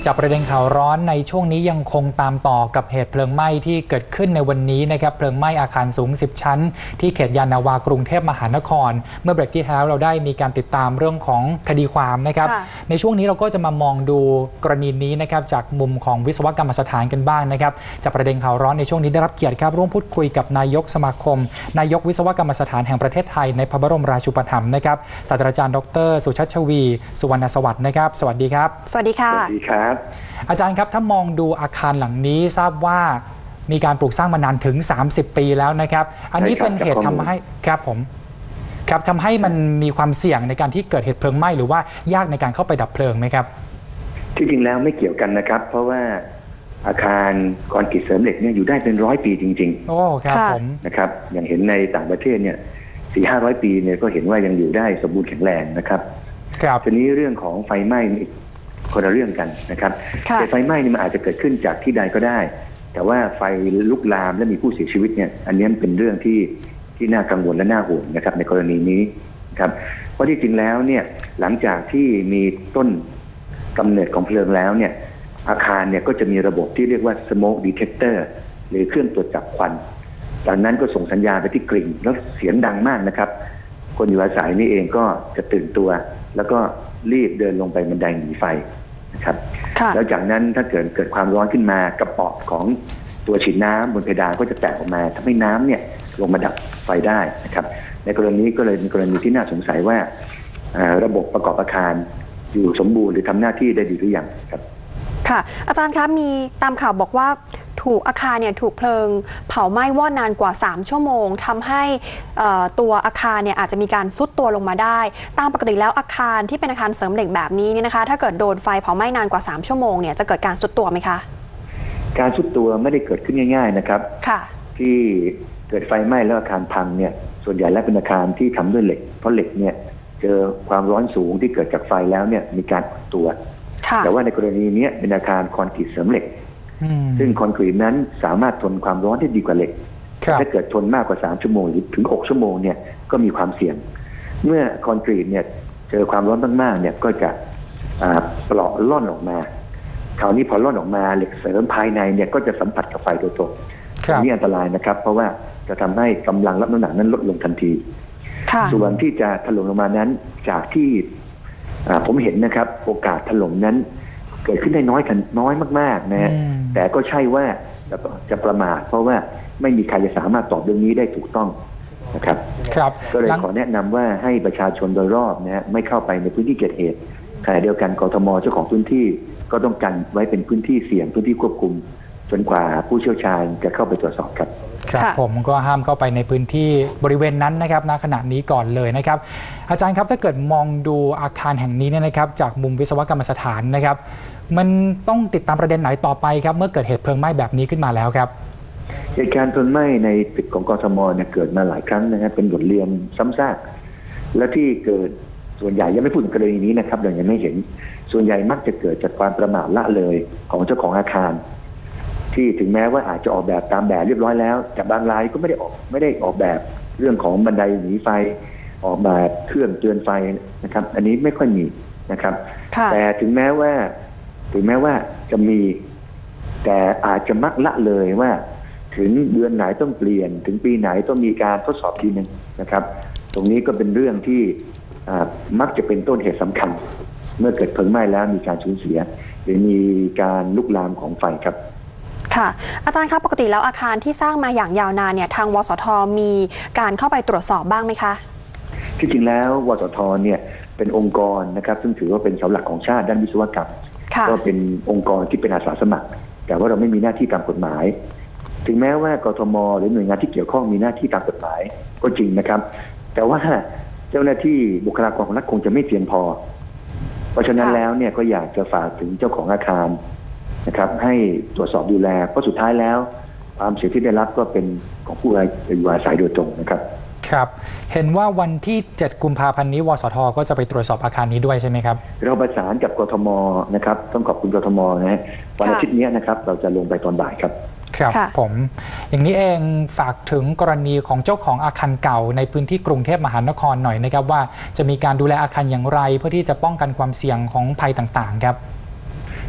จากประเด็นข่าวร้อนในช่วงนี้ยังคงตามต่อกับเหตุเพลิงไหม้ที่เกิดขึ้นในวันนี้นะครับเพลิงไหม้อาคารสูง10ชั้นที่เขตยานนาวากรุงเทพมหานครเมื่อเบรกที่แล้วเราได้มีการติดตามเรื่องของคดีความนะครับในช่วงนี้เราก็จะมามองดูกรณีนี้นะครับจากมุมของวิศวกรรมสถานกันบ้างนะครับจากประเด็นข่าวร้อนในช่วงนี้ได้รับเกียรติครับร่วมพูดคุยกับนายกสมาคมนายกวิศวกรรมสถานแห่งประเทศไทยในพระบรมราชูปถัมภ์นะครับศาสตราจารย์ดร.สุชัชวีสุวรรณสวัสดิ์นะครับสวัสดีครับสวัสดีค่ะสวัสดีครับอาจารย์ครับถ้ามองดูอาคารหลังนี้ทราบว่ามีการปลูกสร้างมานานถึง30ปีแล้วนะครับอันนี้เป็นเหตุทำให้ครับผมครับทำให้มันมีความเสี่ยงในการที่เกิดเหตุเพลิงไหม้หรือว่ายากในการเข้าไปดับเพลิงไหมครับที่จริงแล้วไม่เกี่ยวกันนะครับเพราะว่าอาคารคอนกรีตเสริมเหล็กเนี่ยอยู่ได้เป็น100 ปีจริงๆโอ้ครับผมนะครับอย่างเห็นในต่างประเทศเนี่ย400-500 ปีเนี่ยก็เห็นว่ายังอยู่ได้สมบูรณ์แข็งแรงนะครับครับทีนี้เรื่องของไฟไหม้คนละเรื่องกันนะครับแต่ไฟไหม้นี่มันอาจจะเกิดขึ้นจากที่ใดก็ได้แต่ว่าไฟลุกลามและมีผู้เสียชีวิตเนี่ยอันนี้เป็นเรื่องที่น่ากังวลและน่าห่วงนะครับในกรณีนี้ครับเพราะที่จริงแล้วเนี่ยหลังจากที่มีต้นกำเนิดของเพลิงแล้วเนี่ยอาคารเนี่ยก็จะมีระบบที่เรียกว่า smoke detector หรือเครื่องตรวจจับควันจากนั้นก็ส่งสัญญาณไปที่กริ่งแล้วเสียงดังมากนะครับคนอยู่อาศัยนี่เองก็จะตื่นตัวแล้วก็รีบเดินลงไปบันไดหนีไฟนะครับแล้วจากนั้นถ้าเกิดความร้อนขึ้นมากระป๋องของตัวฉีดน้ำบนเพดานก็จะแตกออกมาทำให้น้ำเนี่ยลงมาดับไฟได้นะครับในกรณีก็เลยเป็นกรณีที่น่าสงสัยว่าระบบประกอบอาคารอยู่สมบูรณ์หรือทำหน้าที่ได้ดีหรือยังครับค่ะอาจารย์คะมีตามข่าวบอกว่าถูกอาคารเนี่ยถูกเพลิงเผาไหม้วอดนานกว่า3ชั่วโมงทำให้ตัวอาคารเนี่ยอาจจะมีการทรุดตัวลงมาได้ตามปกติแล้วอาคารที่เป็นอาคารเสริมเหล็กแบบนี้เนี่ยนะคะถ้าเกิดโดนไฟเผาไหม้นานกว่า3ชั่วโมงเนี่ยจะเกิดการทรุดตัวไหมคะการทรุดตัวไม่ได้เกิดขึ้นง่ายๆนะครับค่ะที่เกิดไฟไหม้แล้วอาคารพังเนี่ยส่วนใหญ่แล้วเป็นอาคารที่ทำด้วยเหล็กเพราะเหล็กเนี่ยเจอความร้อนสูงที่เกิดจากไฟแล้วเนี่ยมีการอุดตัวแต่ว่าในกรณีนี้เป็นอาคารคอนกรีตเสริมเหล็กซึ่งคอนกรีตนั้นสามารถทนความร้อนได้ดีกว่าเหล็กถ้าเกิดทนมากกว่า3ชั่วโมงหรือถึง6ชั่วโมงเนี่ยก็มีความเสี่ยงเมื่อคอนกรีตเนี่ยเจอความร้อนมากๆเนี่ยก็จะปล่อยล่อนออกมาคราวนี้พอล่อนออกมาเหล็กเสริมภายในเนี่ยก็จะสัมผัสกับไฟโดยตรงนี่อันตรายนะครับเพราะว่าจะทำให้กำลังรับน้ำหนักนั้นลดลงทันทีส่วนที่จะถล่มลงมานั้นจากที่ผมเห็นนะครับโอกาสถล่มนั้นเกิดขึ้นได้น้อยมากๆนะแต่ก็ใช่ว่าจะประมาทเพราะว่าไม่มีใครจะสามารถตอบเรื่องนี้ได้ถูกต้องนะครับก็เลยขอแนะนำว่าให้ประชาชนโดยรอบนะไม่เข้าไปในพื้นที่เกิดเหตุขณะเดียวกันกทมเจ้าของพื้นที่ก็ต้องกันไว้เป็นพื้นที่เสี่ยงพื้นที่ควบคุมจนกว่าผู้เชี่ยวชาญจะเข้าไปตรวจสอบครับครับผมก็ห้ามเข้าไปในพื้นที่บริเวณนั้นนะครับณขณะนี้ก่อนเลยนะครับอาจารย์ครับถ้าเกิดมองดูอาคารแห่งนี้เนี่ยนะครับจากมุมวิศวกรรมสถานนะครับมันต้องติดตามประเด็นไหนต่อไปครับเมื่อเกิดเหตุเพลิงไหม้แบบนี้ขึ้นมาแล้วครับเหตุการณ์เพลิงไหม้ในตึกของกทมเนี่ยเกิดมาหลายครั้งนะครับเป็นบทเรียนซ้ำซากและที่เกิดส่วนใหญ่ยังไม่พูดถึงกรณีนี้นะครับเรายังไม่เห็นส่วนใหญ่มักจะเกิดจากความประมาทละเลยของเจ้าของอาคารที่ถึงแม้ว่าอาจจะออกแบบตามแบบเรียบร้อยแล้วแต่บางรายก็ไม่ได้ออกแบบเรื่องของบันไดหนีไฟออกแบบเครื่องเตือนไฟนะครับอันนี้ไม่ค่อยมีนะครับแต่ถึงแม้ว่าจะมีแต่อาจจะมักละเลยว่าถึงเดือนไหนต้องเปลี่ยนถึงปีไหนต้องมีการทดสอบทีนึงนะครับตรงนี้ก็เป็นเรื่องที่มักจะเป็นต้นเหตุสำคัญเมื่อเกิดเพลิงไหม้แล้วมีการสูญเสียหรือมีการลุกลามของไฟครับค่ะอาจารย์ครับปกติแล้วอาคารที่สร้างมาอย่างยาวนานเนี่ยทางวสทมีการเข้าไปตรวจสอบบ้างไหมคะที่จริงแล้ววสทเนี่ยเป็นองค์กรนะครับซึ่งถือว่าเป็นเสาหลักของชาติด้านวิศวกรรมก็เป็นองค์กรที่เป็นอาสาสมัครแต่ว่าเราไม่มีหน้าที่ตามกฎหมายถึงแม้ว่ากทมหรือหน่วยงานที่เกี่ยวข้องมีหน้าที่ตามกฎหมายก็จริงนะครับแต่ว่าเจ้าหน้าที่บุคลากรของรัฐคงจะไม่เพียงพอเพราะฉะนั้นแล้วเนี่ยก็อยากจะฝากถึงเจ้าของอาคารนะครับให้ตรวจสอบดูแลเพราะสุดท้ายแล้วความเสียที่ได้รับก็เป็นของผู้อยู่อาศัยโดยตรงนะครับครับเห็นว่าวันที่7 กุมภาพันธ์นี้วสทก็จะไปตรวจสอบอาคารนี้ด้วยใช่ไหมครับเราประสานกับกทมนะครับต้องขอบคุณกทมนะวันอาทิตย์นี้นะครับเราจะลงไปตอนบ่ายครับครับผมอย่างนี้เองฝากถึงกรณีของเจ้าของอาคารเก่าในพื้นที่กรุงเทพมหานครหน่อยนะครับว่าจะมีการดูแลอาคารอย่างไรเพื่อที่จะป้องกันความเสี่ยงของภัยต่างๆครับ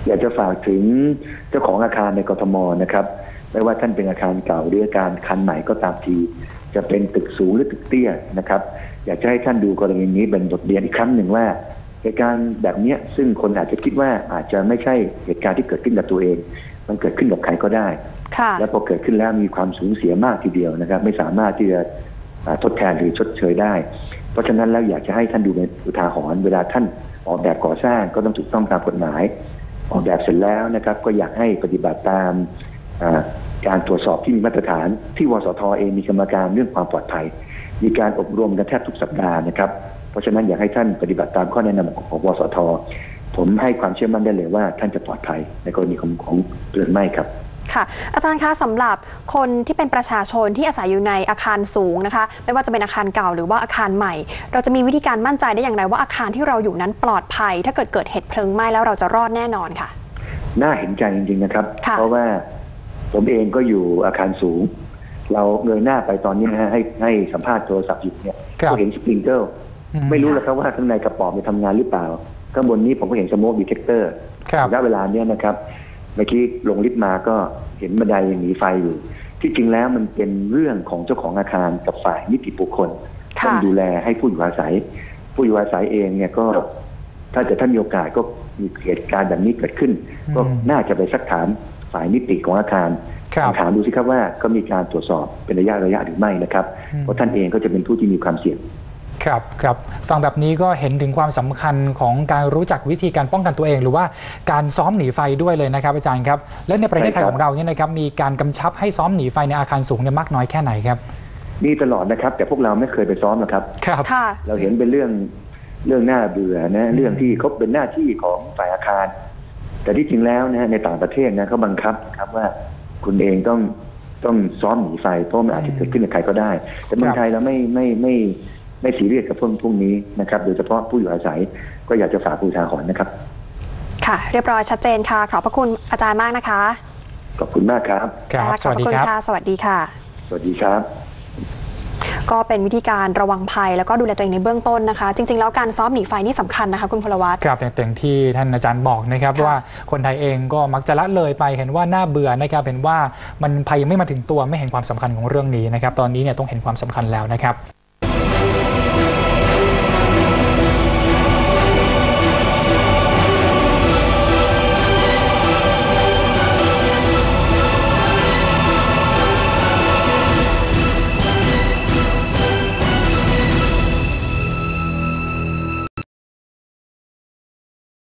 อยากจะฝากถึงเจ้าของอาคารในกทมนะครับไม่ว่าท่านเป็นอาคารเก่าหรืออาคารคันใหม่ก็ตามทีจะเป็นตึกสูงหรือตึกเตี้ยนะครับอยากจะให้ท่านดูกรณีนี้เป็นบทเรียนอีกครั้งหนึ่งว่าเหตุการณ์แบบนี้ซึ่งคนอาจจะคิดว่าอาจจะไม่ใช่เหตุการณ์ที่เกิดขึ้นกับตัวเองมันเกิดขึ้นกับใครก็ได้และพอเกิดขึ้นแล้วมีความสูญเสียมากทีเดียวนะครับไม่สามารถที่จะทดแทนหรือชดเชยได้เพราะฉะนั้นแล้วอยากจะให้ท่านดูเป็นอุทาหรณ์เวลาท่านออกแบบก่อสร้างก็ต้องถูกต้องตามกฎหมายออกแบบเสร็จแล้วนะครับก็อยากให้ปฏิบัติตามการตรวจสอบที่มีมาตรฐานที่วสท.เองมีกรรมการเรื่องความปลอดภัยมีการอบรมกันแทบทุกสัปดาห์นะครับเพราะฉะนั้นอยากให้ท่านปฏิบัติตามข้อแนะนำของวสท.ผมให้ความเชื่อมั่นได้เลยว่าท่านจะปลอดภัยในกรณีของเพลิงไหม้ครับค่ะอาจารย์คะสำหรับคนที่เป็นประชาชนที่อาศัยอยู่ในอาคารสูงนะคะไม่ว่าจะเป็นอาคารเก่าหรือว่าอาคารใหม่เราจะมีวิธีการมั่นใจได้อย่างไรว่าอาคารที่เราอยู่นั้นปลอดภัยถ้าเกิดเหตุเพลิงไหม้แล้วเราจะรอดแน่นอนค่ะน่าเห็นใจจริงๆนะครับเพราะว่าผมเองก็อยู่อาคารสูงเราเงยหน้าไปตอนนี้นะฮะให้สัมภาษณ์โทรศัพท์อยู่เนี่ยก็เห็นสปริงเกิลไม่รู้เลยครับว่าข้างในกระป๋องมันทำงานหรือเปล่าข้างบนนี้ผมก็เห็นสโมกดีเทคเตอร์ณเวลาเนี้ยนะครับเมื่อกี้ลงลิฟต์มาก็เห็นบันไดหนีไฟอยู่ที่จริงแล้วมันเป็นเรื่องของเจ้าของอาคารกับฝ่ายนิติบุคคลต้องดูแลให้ผู้อยู่อาศัยเองเนี่ยก็ถ้าเกิดท่านมีโอกาสก็มีเหตุการณ์แบบนี้เกิดขึ้นก็น่าจะไปซักถามฝ่ายนิติของอาคารถามดูสิครับว่าก็มีการตรวจสอบเป็นระยะหรือไม่นะครับเพราะท่านเองก็จะเป็นผู้ที่มีความเสี่ยงครับฟังแบบนี้ก็เห็นถึงความสำคัญของการรู้จักวิธีการป้องกันตัวเองหรือว่าการซ้อมหนีไฟด้วยเลยนะครับอาจารย์ครับและในประเทศไทยของเราเนี่ยนะครับมีการกำชับให้ซ้อมหนีไฟในอาคารสูงเนี่ยมากน้อยแค่ไหนครับมีตลอดนะครับแต่พวกเราไม่เคยไปซ้อมนะครับเราเห็นเป็นเรื่องน่าเบื่อนะเรื่องที่เขาเป็นหน้าที่ของฝ่ายอาคารแต่ที่จริงแล้วนะในต่างประเทศนะเขาบังคับครับว่าคุณเองต้องซ้อมหนีไฟเพราะมันอาจจะเกิดขึ้นกับใครก็ได้แต่เมืองไทยเราไม่ซีเรียสกับพวกนี้นะครับโดยเฉพาะผู้อยู่อาศัยก็อยากจะฝากผู้ทาหรณ์นะครับค่ะเรียบร้อยชัดเจนค่ะขอบพระคุณอาจารย์มากนะคะขอบคุณมากครับสวัสดีครับสวัสดีค่ะสวัสดีครับก็เป็นวิธีการระวังภัยแล้วก็ดูแลตัวเองในเบื้องต้นนะคะจริงๆแล้วการซ้อมหนีไฟนี่สำคัญนะคะคุณพลวัตครับอย่างที่ท่านอาจารย์บอกนะครับว่าคนไทยเองก็มักจะละเลยไปเห็นว่าน่าเบื่อนะครับเห็นว่ามันภัยยังไม่มาถึงตัวไม่เห็นความสำคัญของเรื่องนี้นะครับตอนนี้เนี่ยต้องเห็นความสำคัญแล้วนะครับ